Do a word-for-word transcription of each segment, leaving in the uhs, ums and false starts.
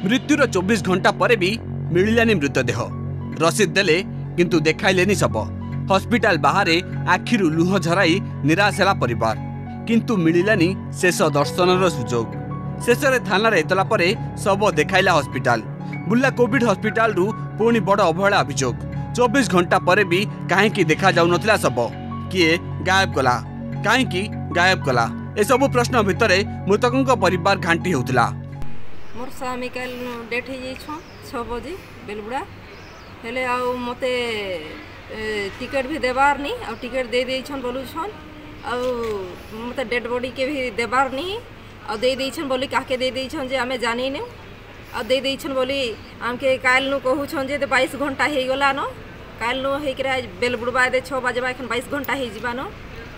मृत्युर चौबीस घंटा पर भी मिलिलानी मृतदेह। रसीद देले किंतु देखाइलेनी शव। हॉस्पिटल बाहर आखिरु लुह झराई निराश है परिवार, किंतु मिलिलानी शेष दर्शनर सुजोग। शेष थाना एतला परे शव देखाइला हॉस्पिटल। बुर्ला कोविड हॉस्पिटल रु पुणी बड़ अवहेला अभियोग। चौबीस घंटा पर भी कहीं देखा जाऊ नथिला शव। किए गायब कला, कहीं गायब कला, ए सब प्रश्न भितर मृतकों परिवार घांटी होउतिला। मोर स्वामी कल डेथ हो जाइछ छह बजे बेलबुड़ा हेले आ मते टिकट भी देबार नहीं आ टिकट दे देछन बोलुछन आ मते डेड बॉडी के भी देबार नहीं आ दे देछन बोली काके दे देछन जे हमें जानी ने आ दे देछन बोली हमके काल नु कहूछन जे बाईस घंटा हे गला न काल नु हे करा बेलबुड़बा दे छह बजे एखन बाईस घंटा हे जिबा न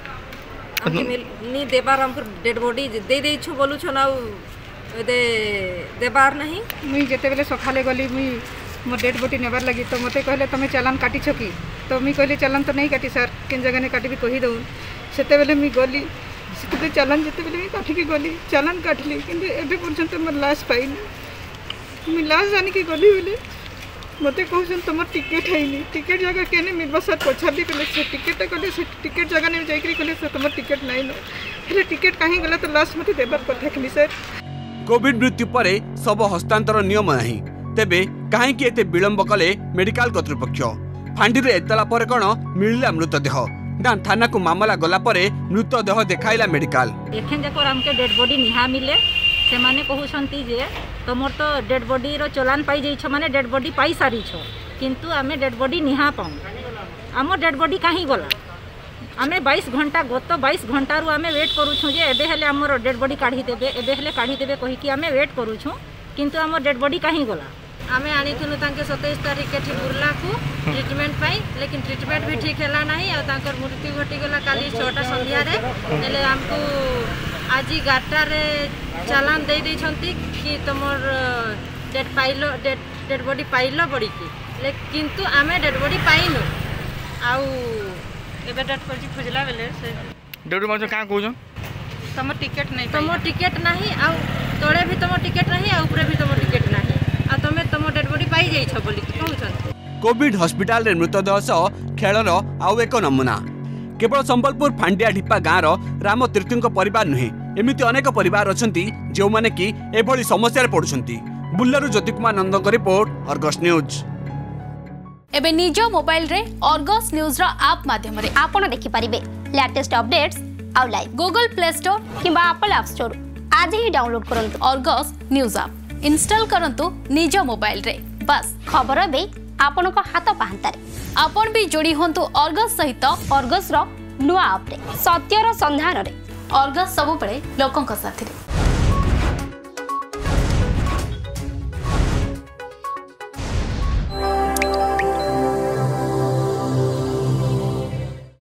हमके नी देबार हमके डेड बॉडी दे देछ बोलुछन आ दे देबार नहीं। मुई जेते बेले सखाले गली मुई मो डेड बॉडी नेबार लगी तो मते कहले तमे चालान काटी छकी तो मुई कहले चालान तो नहीं काटी सर किन जगह ने काटी भी कहि दउ। सेते बेले मुई गली सेते चालान जेते बेले मुई काटी के गली चालान काटली किंतु एबे पर्यंत मोर लाश पाइनी। मुई लाश जानी के गली बेले मते कहउछन तमर टिकट हैनी टिकट जगह केने मिलबा सर पछाली बेले से टिकट कहले से टिकट जगह ने जाई कहले से तमर टिकट नाही न हेले टिकट काहे गला तो लाश मते देबार पठा खली सर। कोविड मृत्यु पर सब हस्तांतर नियम नहीं तेबे कहीं एते विलंब कले मेडिकल कर्तृपक्ष। फांडी एतला पर कौन मिलला मृतदेह ना थाना को मामला गला पर मृतदेह देखाइला मेडिकल। एखन जकर हमके डेड बॉडी निहा मिले से माने कहउछंती जे तमर तो डेड बॉडी रो चलान पाई जाइछ माने डेड बॉडी पाई सारी छ किंतु आमे डेड बॉडी निहा पाऊ आम डेड बॉडी कहीं गला आमे बाईस घंटा गत बाईस घंटा रु आमे वेट करूछु जे एबे हेले हमर डेड बॉडी काढी देबे एबे हेले काढी देबे कहि कि आमे वेट करूछु किंतु हमर डेड बॉडी कहीं गला। आमे आनिथुनु तांके सत्ताईस तारीख के बुर्ला को ट्रीटमेंट पाई लेकिन ट्रीटमेंट भी ठीक हैला नहीं आ तांकर मृत्यु घटी गला काली छटा संध्या रे नेले हमको आज ग्यारह रे चालान दे दै छंती कि तमर डेड पाइलो डेड डेड बॉडी पाइलो बॉडी की लेकिन किंतु आमे डेड बॉडी पाइनु आउ एबे डेट पर खोजला बेले से डेड बॉडी का कहउछन तमर टिकट नहीं तमर टिकट नहीं आ तोड़े भी तमर टिकट नहीं आ ऊपर भी तमर टिकट नहीं आ तमे तमर डेड बॉडी पाई जाई छ बोली कहउछन। कोविड हॉस्पिटल रे मृतदेह सह खेलर आउ एक नमूना। केवल संबलपुर फांडिया ढिपा गाँव राम तीर्थी परिवार नुहे एमती अनेक परिवार अछंती जो माने कि एभली समस्या पड़ुछंती। बुल्लारू ज्योति कुमार नंदन का रिपोर्ट अर्गस न्यूज। एबे निज मोबाइल रे अर्गस न्यूज रो ऐप माध्यम रे आपण देखि परिबे लेटेस्ट अपडेट्स आउ लाइव गूगल प्ले स्टोर किबा एप्पल ऐप स्टोर आज ही डाउनलोड करंतु अर्गस न्यूज ऐप इंस्टॉल करंतु निज मोबाइल रे बस खबर बे आपण को हाथ पाहंता रे आपण भी जोड़ी होंतु अर्गस सहित अर्गस रो नुआ ऐप रे सत्यर संधान रे अर्गस सब बळे लोकन का साथी रे।